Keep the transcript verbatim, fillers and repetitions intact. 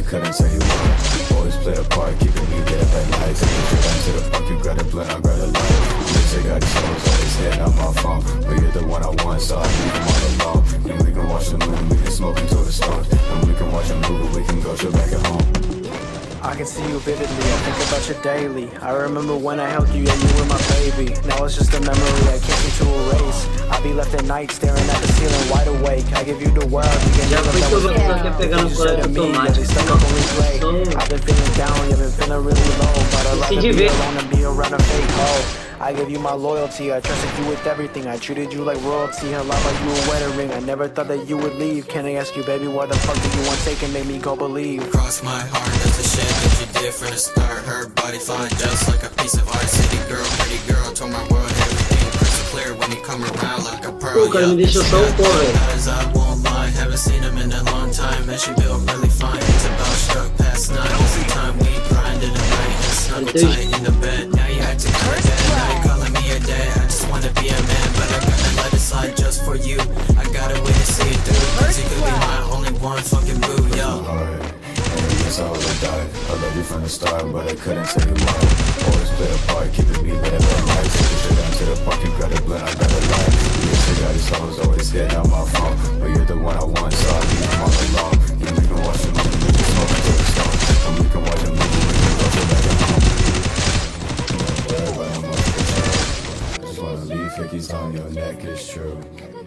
couldn't tell you why. Always play a part, keeping me there at night. Take a trip down to the park, you grab a blunt, I grab a light. Bitch, I got these hoes always hitting on my phone, but you're the one I want, so I leave them all alone. And we can watch the moon, we can smoke until the stars, and we can watch a movie, we can go chill back at home. I can see you vividly, I think about you daily. I remember when I held you, yeah, you were my baby. Now it's just a memory I can't seem to erase. I be left at night staring at the ceiling wide awake. I give you the world, you can never know what's you said to me, yeah, they stuck up on replay. I've been feeling down, you've been feeling really low, but I'd rather be alone and be around a fake hoe. I give you my loyalty, I trusted you with everything. I treated you like royalty, her love like you a wedding ring. I never thought that you would leave. Can I ask you, baby, why the fuck did you want to take and make me go believe? Cross my heart, that's a shame that you did from the start. Her body fine, just like a piece of art. City girl, pretty girl, told my world everything crystal clear when you come around like a pearl. Yeah, she got good eyes, I won't lie. Haven't seen him in a long time, and she built really fine. It's about struck past nine. It's the time we grinded at night and snuggle tight in the bed. Now you acting kinda dead. Now you calling me your dad. I just wanna be a man, but I gotta let it slide just for you. I gotta wait to see it through, cause you could be my only one fucking boo, yo. That's how I died. I love you from the start, but I couldn't tell you why. Always play a part, keeping me there at night. Take a trip down to the park, you grab a blunt, I grab a light. Bitch, I got these hoes always hitting on my phone, but you're the one I want, so I leave them all alone. Yeah, we can watch a movie, we can smoke until the stars, and we can watch a movie, we can go chill back at home. Everybody, I'm up for the show. I just wanna leave hickeys on your neck, it's true.